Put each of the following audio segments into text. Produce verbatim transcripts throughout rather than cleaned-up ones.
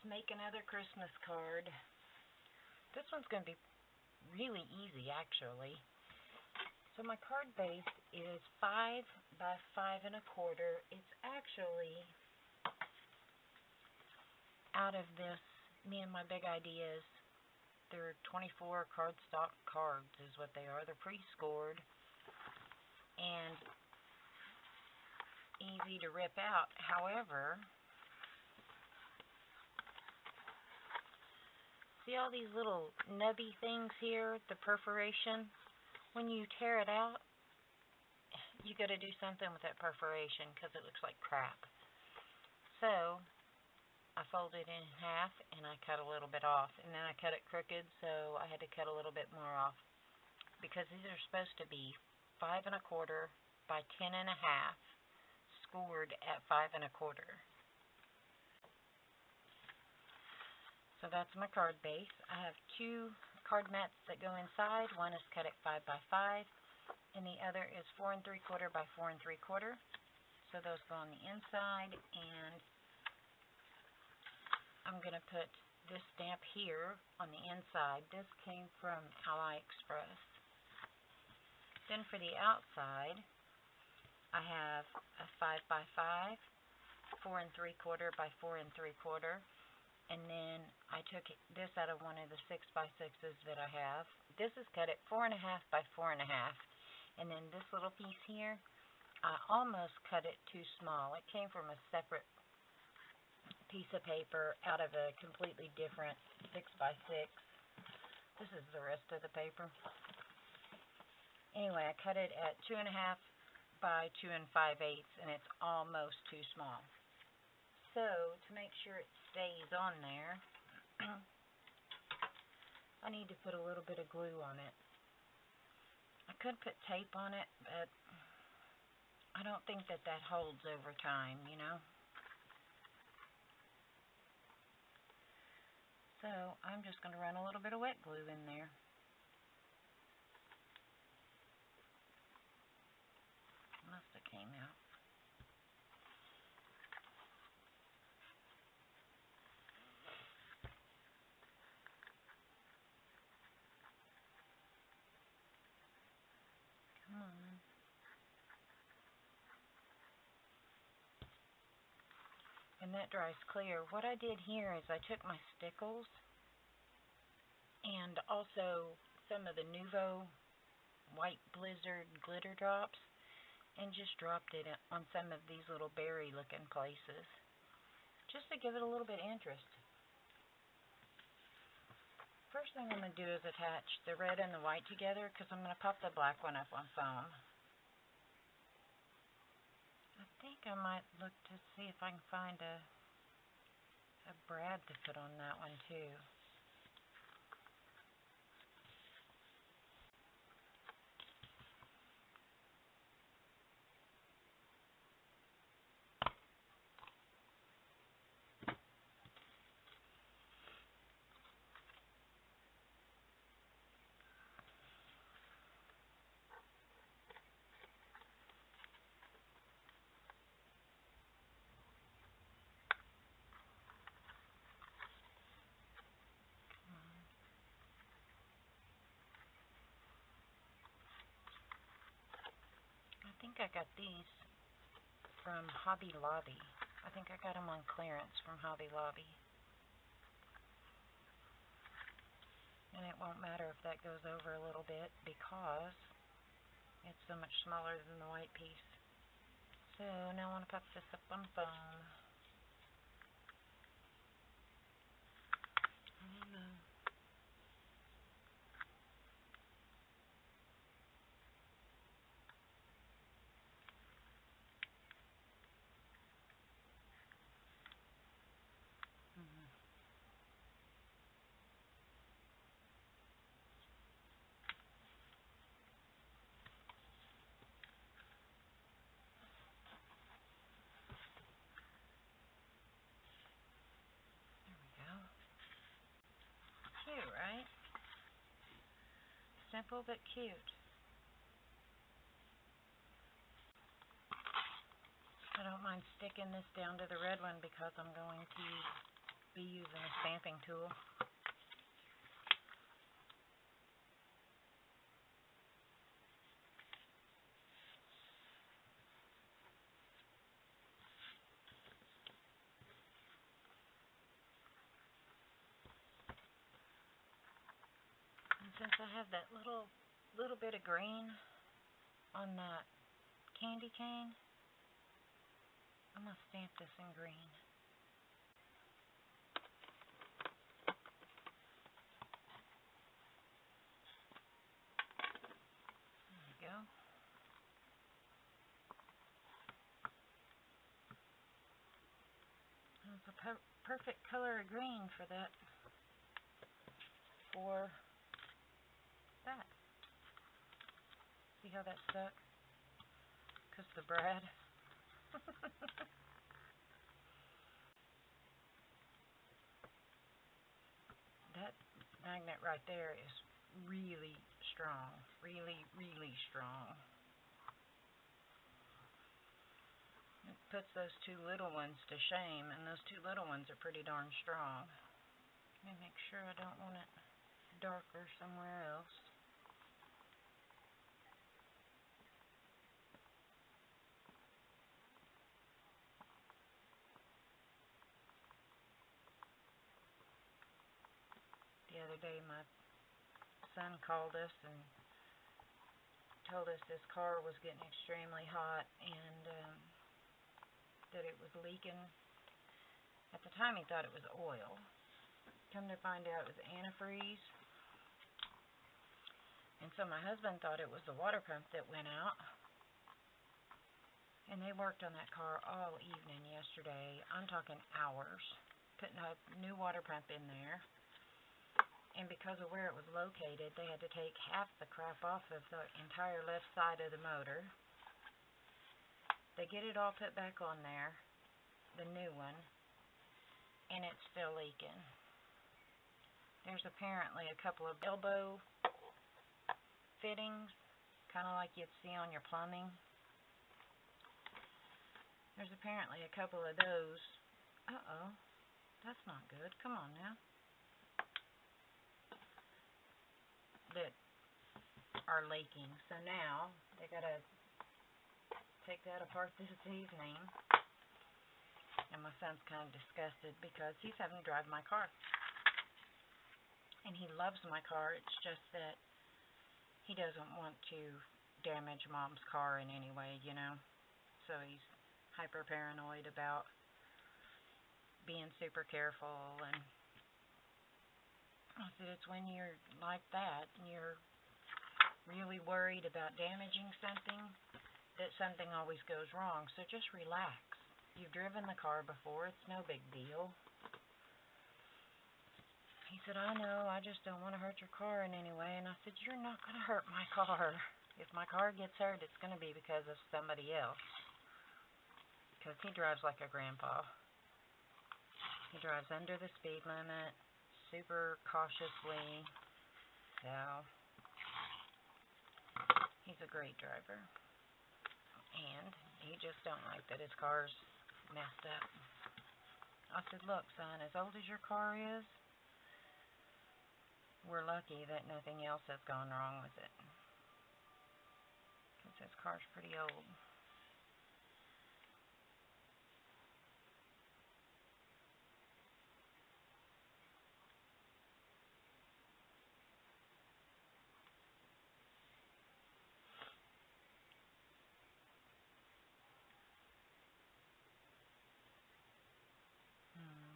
make another Christmas card. This one's going to be really easy, actually. So my card base is five by five and a quarter. It's actually out of this Me and My Big Ideas. They're twenty-four cardstock cards is what they are. They're pre-scored and easy to rip out. However, see all these little nubby things here, the perforation? When you tear it out, you got to do something with that perforation because it looks like crap. So I fold it in half and I cut a little bit off, and then I cut it crooked, so I had to cut a little bit more off because these are supposed to be five and a quarter by ten and a half, scored at five and a quarter. So that's my card base. I have two card mats that go inside. One is cut at five by five, and the other is four and three quarter by four and three quarter. So those go on the inside, and I'm going to put this stamp here on the inside. This came from AliExpress. Then for the outside, I have a five by five, four and three quarter by four and three quarter. And then I took this out of one of the six by sixes that I have. This is cut at four and a half by four and a half. And then this little piece here, I almost cut it too small. It came from a separate piece of paper out of a completely different six by six. This is the rest of the paper. Anyway, I cut it at two and a half by two and five eighths, and it's almost too small. So, to make sure it stays on there, I need to put a little bit of glue on it. I could put tape on it, but I don't think that that holds over time, you know? So, I'm just going to run a little bit of wet glue in there. Must have came out. Come on. And that dries clear. What I did here is I took my stickles and also some of the Nuvo White Blizzard glitter drops and just dropped it on some of these little berry looking places just to give it a little bit of interest. First thing I'm going to do is attach the red and the white together because I'm going to pop the black one up on foam. I think I might look to see if I can find a, a brad to put on that one too. I think I got these from Hobby Lobby. I think I got them on clearance from Hobby Lobby. And it won't matter if that goes over a little bit because it's so much smaller than the white piece. So now I want to pop this up on foam. I don't know. Cute, right? Simple but cute. I don't mind sticking this down to the red one because I'm going to be using a stamping tool. And since I have that little little bit of green on that candy cane, I'm going to stamp this in green. There we go. It's a per perfect color of green for that. For that. See how that stuck? Because the bread. That magnet right there is really strong. Really, really strong. It puts those two little ones to shame, and those two little ones are pretty darn strong. Let me make sure I don't want it darker somewhere else. The other day my son called us and told us his car was getting extremely hot and um, that it was leaking. At the time he thought it was oil. Come to find out it was antifreeze. And so my husband thought it was the water pump that went out. And they worked on that car all evening yesterday. I'm talking hours, putting a new water pump in there. And because of where it was located, they had to take half the crap off of the entire left side of the motor. They get it all put back on there, the new one, and it's still leaking. There's apparently a couple of elbow fittings, kind of like you'd see on your plumbing. There's apparently a couple of those. Uh-oh, that's not good. Come on now. That are leaking. So now they gotta take that apart this evening. And my son's kind of disgusted because he's having to drive my car. And he loves my car. It's just that he doesn't want to damage Mom's car in any way, you know. So he's hyper paranoid about being super careful. And I said, it's when you're like that and you're really worried about damaging something that something always goes wrong. So just relax. You've driven the car before. It's no big deal. He said, I know. I just don't want to hurt your car in any way. And I said, you're not going to hurt my car. If my car gets hurt, it's going to be because of somebody else. Because he drives like a grandpa. He drives under the speed limit, super cautiously. So, he's a great driver. And he just don't like that his car's messed up. I said, look, son, as old as your car is, we're lucky that nothing else has gone wrong with it. Because his car's pretty old. Hmm.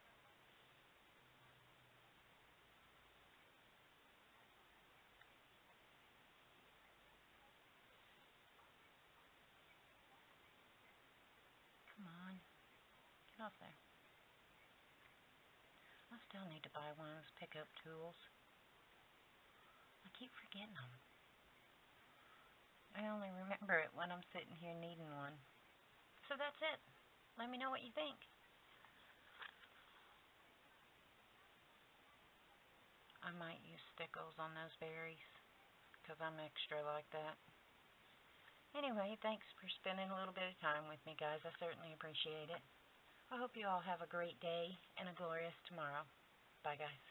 Come on. Get off there. I still need to buy one of those pickup tools. I keep forgetting them. I only remember it when I'm sitting here needing one. So that's it. Let me know what you think. I might use stickles on those berries because I'm extra like that. Anyway, thanks for spending a little bit of time with me, guys. I certainly appreciate it. I hope you all have a great day and a glorious tomorrow. Bye, guys.